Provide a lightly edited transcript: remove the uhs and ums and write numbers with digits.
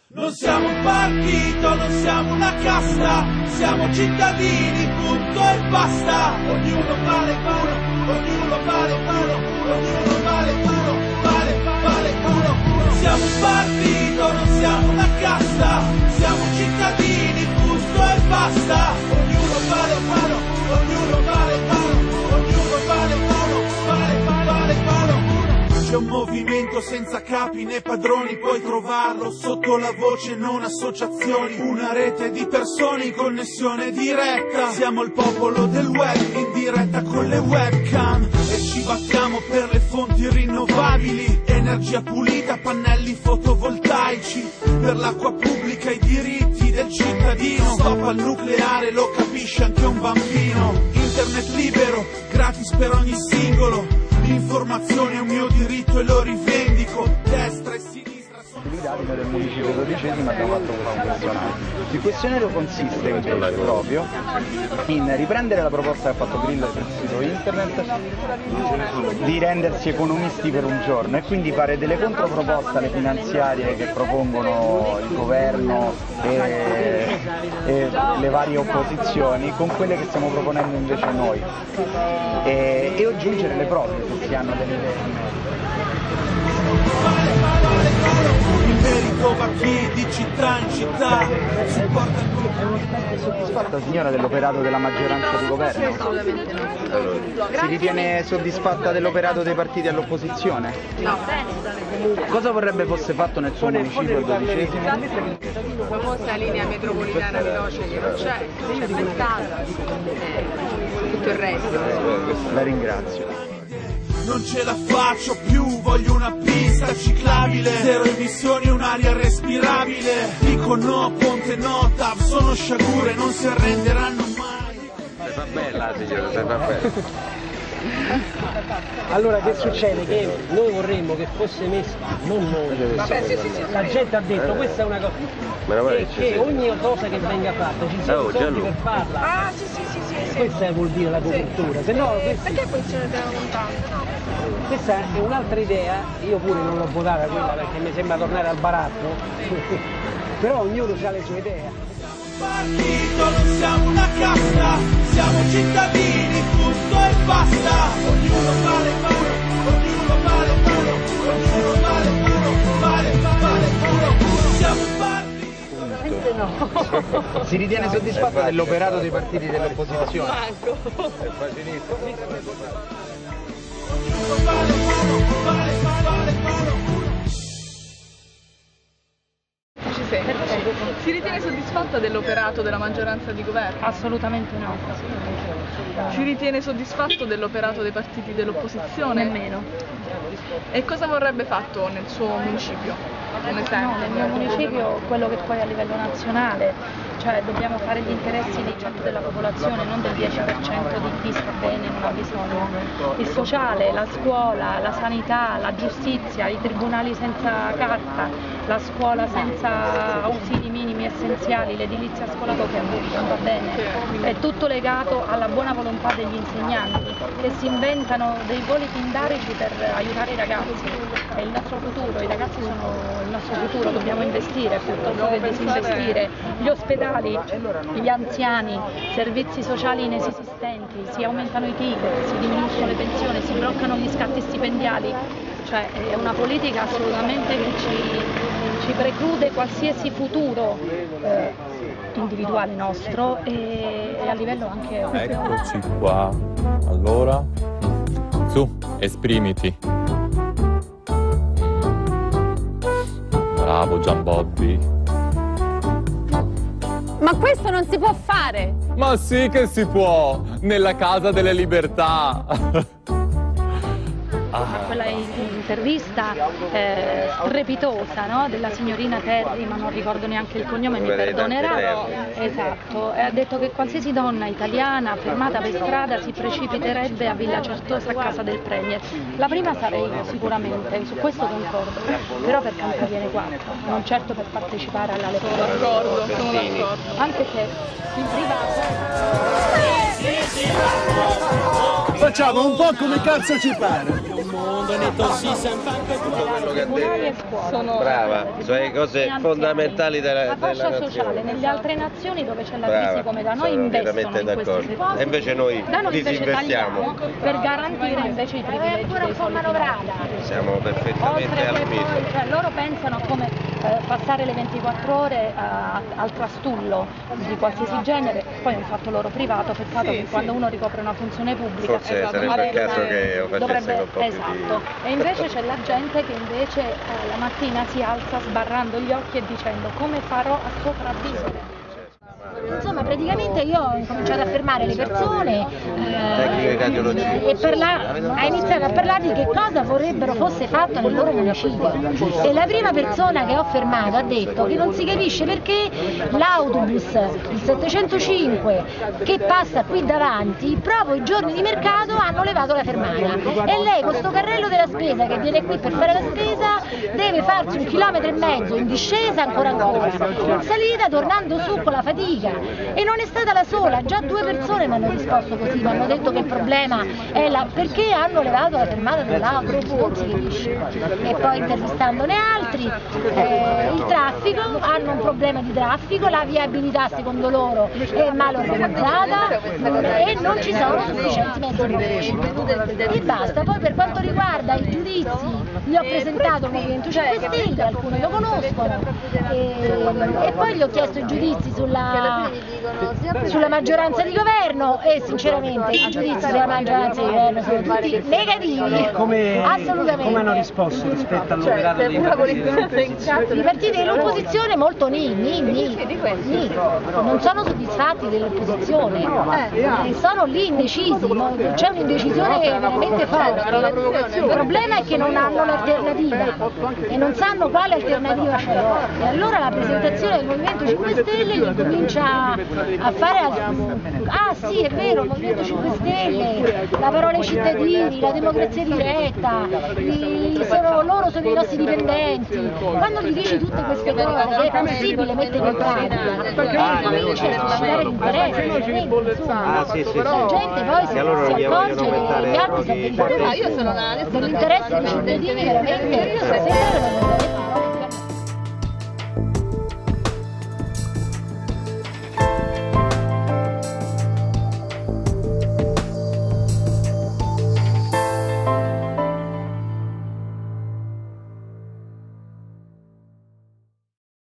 Non siamo un partito, non siamo una casta, siamo cittadini, punto e basta. Ognuno vale uno, ognuno vale uno, ognuno vale uno, vale uno. Non siamo un partito, non siamo una casta, siamo cittadini, punto e basta. Ognuno vale uno, ognuno vale uno, ognuno vale uno, vale uno. C'è un movimento senza capi né padroni, puoi trovarlo sotto la voce non associazioni. Una rete di persone in connessione diretta. Siamo il popolo del web in diretta con le webcam. E ci battiamo per le fonti rinnovabili, energia pulita, pannelli fotovoltaici. Per l'acqua pubblica i diritti del cittadino. Stop al nucleare, lo capisce anche un bambino. Internet libero, gratis per ogni singolo. L'informazione è un mio diritto e lo rivendico. Destra e sinistra sono... Noi del municipio 12° abbiamo fatto questo questionario. Il questionario consiste proprio in riprendere la proposta che ha fatto Grillo sul sito internet di rendersi economisti per un giorno e quindi fare delle controproposte alle finanziarie che propongono il governo e le varie opposizioni con quelle che stiamo proponendo invece noi e aggiungere le prove se si hanno delle idee in merito. Il merito va chi di città in città supporta il È soddisfatta signora dell'operato della maggioranza di governo? Assolutamente no. Si ritiene soddisfatta dell'operato dei partiti all'opposizione? No. Cosa vorrebbe fosse fatto nel suo municipio il 12°? La famosa linea metropolitana veloce che non c'è mai stata, tutto il resto. La ringrazio. Non ce la faccio più, voglio una pista ciclabile, zero emissioni, un'aria respirabile. Dico no, ponte no, TAV, sono sciagure, non si arrenderanno mai. Se fa bella signora, se fa bella. Allora che succede? Che noi vorremmo che fosse messa, non noi, la gente ha detto questa è una cosa, che ogni cosa che venga fatta ci siano soldi per farla. Ah, sì. Questa vuol dire la copertura, se no Perché poi ce ne devono tanto? questa è un'altra idea, io pure non l'ho votata quella perché mi sembra tornare al baratto, però ognuno ha le sue idee. Partito, non siamo una casta, siamo cittadini, punto e basta. Ognuno vale uno, ognuno vale uno, ognuno vale uno, vale uno. Siamo un partito. No. Si ritiene soddisfatta dell'operato dei partiti dell'opposizione? Manco. È facilissimo. Ognuno vale uno. Si ritiene soddisfatta dell'operato della maggioranza di governo? Assolutamente no. Si ritiene soddisfatto dell'operato dei partiti dell'opposizione? Nemmeno. E cosa vorrebbe fatto nel suo municipio? Un esempio? No, nel mio municipio quello che poi a livello nazionale, cioè dobbiamo fare gli interessi di tutta della popolazione, non del 10% di chi sta bene e non ha bisogno. Il sociale, la scuola, la sanità, la giustizia, i tribunali senza carta, la scuola senza ausili minimi essenziali, l'edilizia scolastoria non va bene. È tutto legato alla buona volontà degli insegnanti che si inventano dei voli pindarici per aiutare i ragazzi. È il nostro futuro, i ragazzi sono il nostro futuro, dobbiamo investire piuttosto che disinvestire. Gli ospedali, gli anziani, servizi sociali inesistenti, si aumentano i ticket, si diminuiscono le pensioni, si bloccano gli scatti stipendiali. Cioè è una politica assolutamente che ci preclude qualsiasi futuro individuale nostro e a livello anche europeo. Eccoci qua. Allora, su, esprimiti. Bravo Gianbobby. Ma questo non si può fare! Ma sì che si può, nella Casa delle Libertà. Quella intervista strepitosa, no? Della signorina Terry, ma non ricordo neanche il cognome, mi perdonerà. Esatto, e ha detto che qualsiasi donna italiana fermata per strada si precipiterebbe a Villa Certosa a casa del Premier. La prima sarei io sicuramente, su questo concordo, però per Cantaviene 4, non certo per partecipare alla Lepore. Sono d'accordo. Anche se in privato... facciamo un po' come cazzo ci pare. Tutto quello che ha detto. Brava, sono le cose fondamentali della fascia sociale. Nelle altre nazioni dove c'è la crisi come da noi investono in questi posti. E invece noi disinvestiamo per garantire invece i privilegi dei soliti. Siamo perfettamente al mito. Cioè, loro pensano a come passare le 24 ore al trastullo di qualsiasi genere, poi è un fatto loro privato, peccato che quando uno ricopre una funzione pubblica forse sarebbe il caso che lo facesse con un po' più esatto. E invece c'è la gente che invece la mattina si alza sbarrando gli occhi e dicendo come farò a sopravvivere. Insomma, praticamente io ho incominciato a fermare le persone e ha iniziato a parlare di che cosa vorrebbero fosse fatto nel loro municipio. E la prima persona che ho fermato ha detto che non si capisce perché l'autobus, il 705, che passa qui davanti, proprio i giorni di mercato hanno levato la fermata. E lei con sto carrello della spesa che viene qui per fare la spesa deve farsi 1,5 chilometri in discesa ancora, in salita, tornando su con la fatica. E non è stata la sola, già 2 persone mi hanno risposto così, mi hanno detto che il problema è perché hanno levato la fermata dell'autobus, non si capisce. E poi intervistandone altri, il traffico, hanno un problema di traffico, la viabilità secondo loro è male organizzata e non ci sono sufficienti mezzi pubblici. E basta. Poi per quanto riguarda i giudizi, gli ho presentato il Movimento 5 Stelle, alcuni lo conoscono, e poi gli ho chiesto i giudizi sulla maggioranza di governo e sinceramente i giudizi sulla maggioranza di governo sono tutti negativi, assolutamente. Come hanno risposto rispetto all'operato dei partiti? I partiti dell'opposizione molto non sono soddisfatti dell'opposizione, sono lì indecisi, c'è un'indecisione veramente forte. Il problema è che non hanno l'alternativa e non sanno quale alternativa c'è. E allora la presentazione del Movimento 5 Stelle gli comincia a fare sì, è vero, il Movimento 5 Stelle, la parola ai cittadini, la democrazia diretta, loro sono i nostri dipendenti. Quando gli dici tutte queste cose che è possibile mettere in pratica, comincia a suscitare l'interesse, insomma, la gente poi si accorge che gli altri sono dell'interesse dei cittadini veramente,